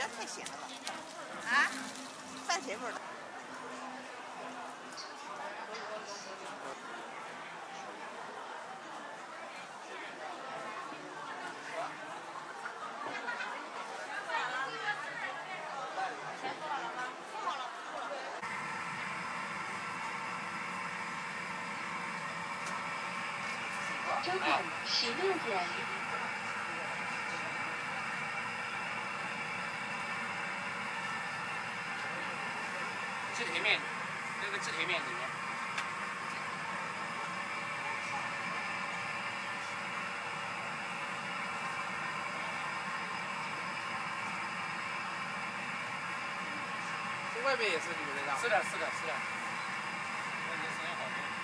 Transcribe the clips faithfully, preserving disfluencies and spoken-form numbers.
点太咸了吧？啊，饭谁味儿的？ 周肯十六点。 炙铁面，这个炙铁面里面。 这外边也是你们的吧？ 是的，是的，是的。那你时间好多。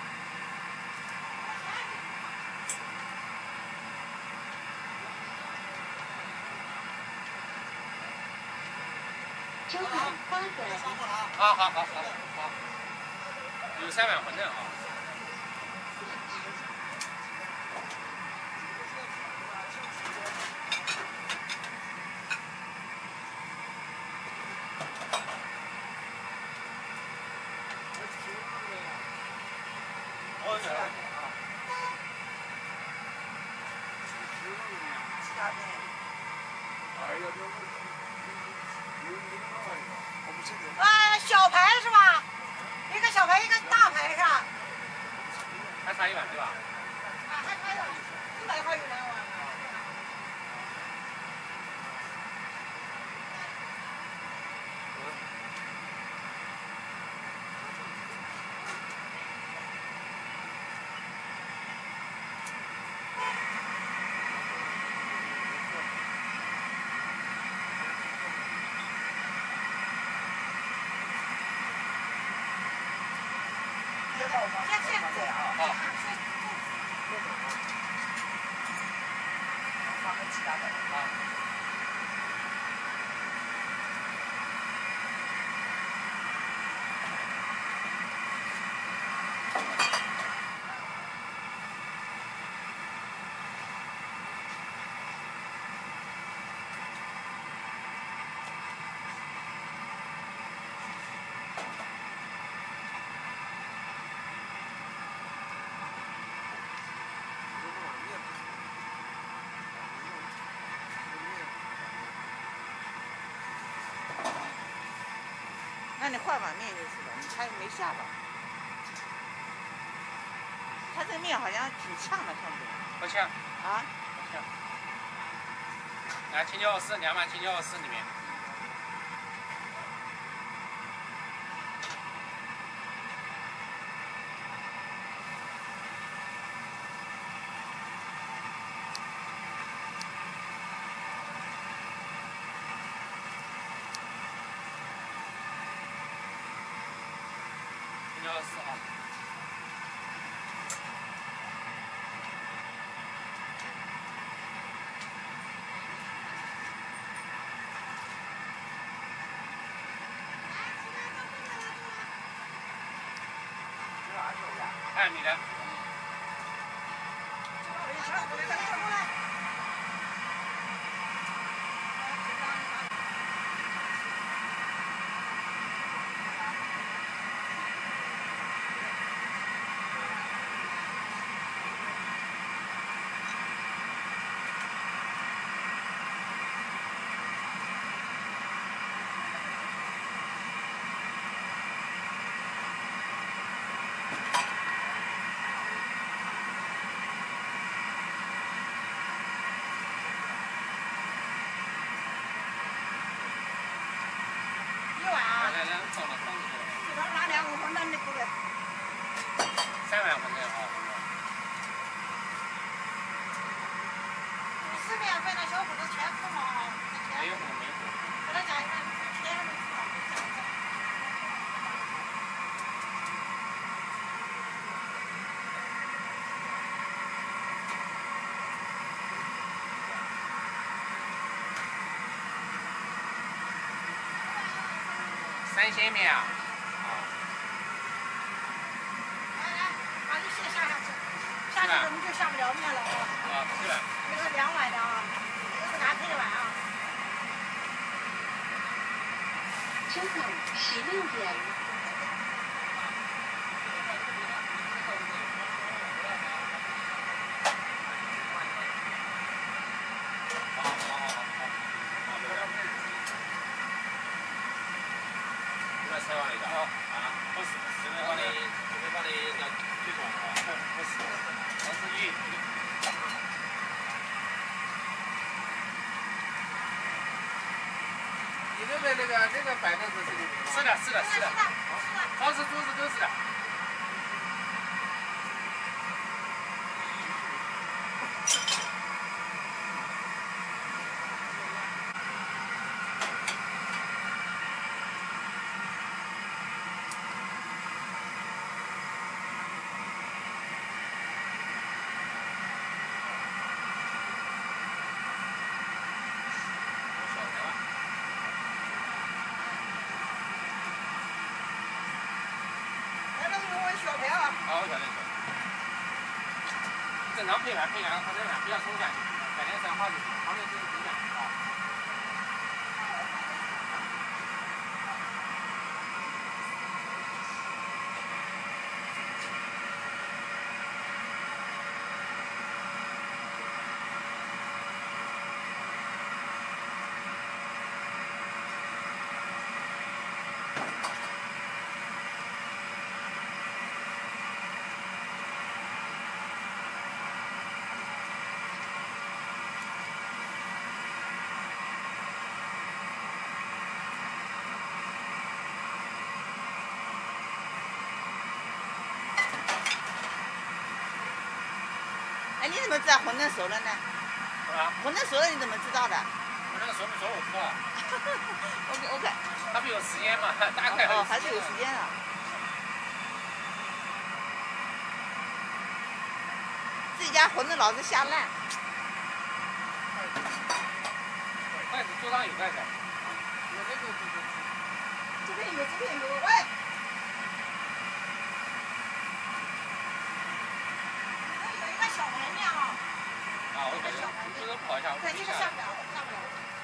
周肯八点。 好好好好好，有三碗馄饨啊。我这。 啊，小排是吧？一个小排，一个大排是吧？ 还差一碗对吧？ 啊，还差一碗，一百块有两碗。谢谢。 好。 放个其他的啊。 那你换碗面就是了，你还没下吧？它这面好像挺呛的，看着。 不呛。 啊？ 不呛。来，青椒丝两碗青椒丝里面。青椒丝啊。 哎，你的。来来，放了放进去。 这拿两个馄饨的过来。 三碗馄饨啊。 是免费的，小伙子全付吗？ 没有付没有付。 给他讲一下，钱还没付啊，讲一下。 三鲜面啊。 下去我们就下不了面了啊！ 啊，是的。 这是两碗的啊，这是俺配的碗啊。 中午十六点。 采访一下啊啊！不是，这边帮你，这边帮你那推广了啊！不是，那是鱼。 你那边那个那个摆的是这里面吗？ 是的，是的，是的。好吃主食都是的。 小票啊！ 好，我晓得。正常配盘配两个方向盘，不要松下去，改天三花就行，旁边就是怎样啊？ 哎，你怎么知道馄饨熟了呢？ 啊？ 馄饨熟了你怎么知道的？ 馄饨熟不熟我知道。 OK OK。 它不有时间嘛？大概哦，还是有时间的。自己家馄饨老是下烂。 筷子桌上有筷子。 有这个这个。 这边有，这边有，喂。有一个小盘面啊。 啊，我感觉这个跑一下，我对，这个上不了，上不了。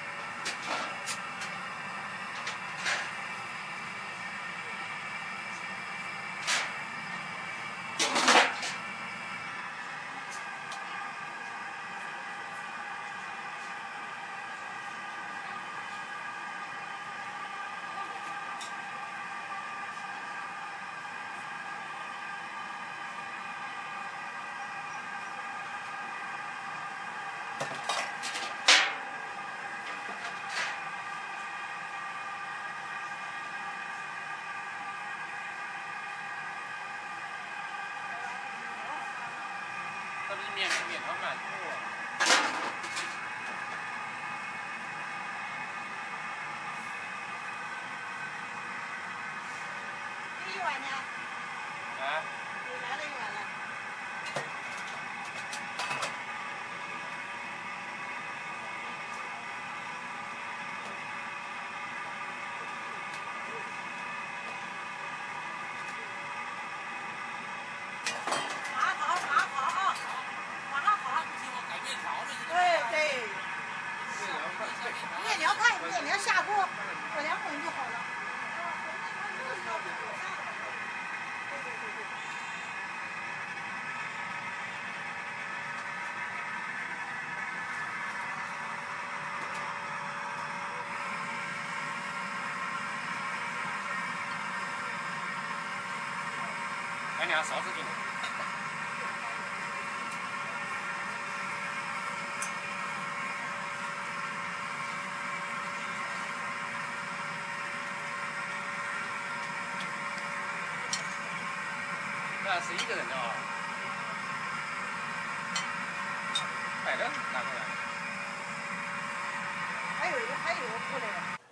这不是面面条满肚了。 这一碗呢？ 啊？ 你来了一碗了。面条看面条下锅，过两会就好了。 来两勺子进来。那是一个人的啊，摆的拿过来。 还有一个，还有一个过来。